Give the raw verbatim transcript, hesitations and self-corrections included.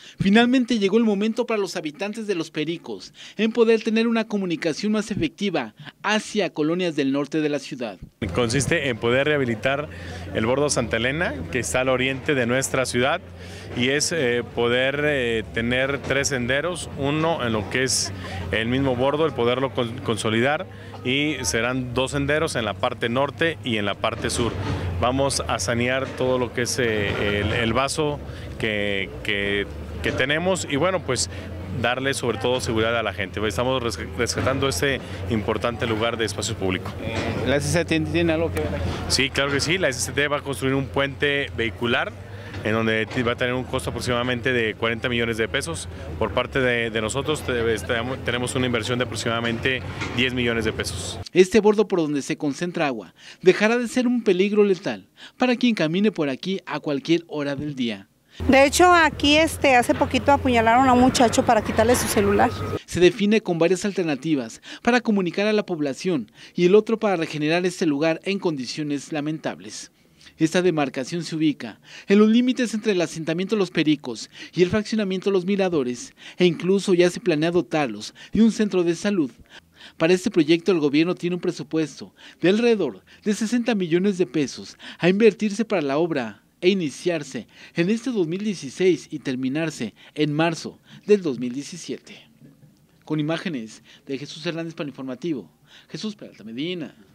Finalmente llegó el momento para los habitantes de Los Pericos en poder tener una comunicación más efectiva hacia colonias del norte de la ciudad. Consiste en poder rehabilitar el bordo Santa Elena, que está al oriente de nuestra ciudad, y es eh, poder eh, tener tres senderos, uno en lo que es el mismo bordo, el poderlo con, consolidar, y serán dos senderos en la parte norte y en la parte sur. Vamos a sanear todo lo que es eh, el, el vaso que, que, que tenemos, y bueno, pues darle sobre todo seguridad a la gente. Estamos rescatando este importante lugar de espacio público. ¿La S C T tiene algo que ver aquí? Sí, claro que sí. La S C T va a construir un puente vehicular en donde va a tener un costo aproximadamente de cuarenta millones de pesos. Por parte de, de nosotros tenemos una inversión de aproximadamente diez millones de pesos. Este bordo por donde se concentra agua dejará de ser un peligro letal para quien camine por aquí a cualquier hora del día. De hecho, aquí este, hace poquito apuñalaron a un muchacho para quitarle su celular. Se define con varias alternativas para comunicar a la población y el otro para regenerar este lugar en condiciones lamentables. Esta demarcación se ubica en los límites entre el asentamiento Los Pericos y el fraccionamiento Los Miradores, e incluso ya se planea dotarlos de un centro de salud. Para este proyecto el gobierno tiene un presupuesto de alrededor de sesenta millones de pesos a invertirse para la obra e iniciarse en este dos mil dieciséis y terminarse en marzo del dos mil diecisiete. Con imágenes de Jesús Hernández para Informativo, Jesús Peralta Medina.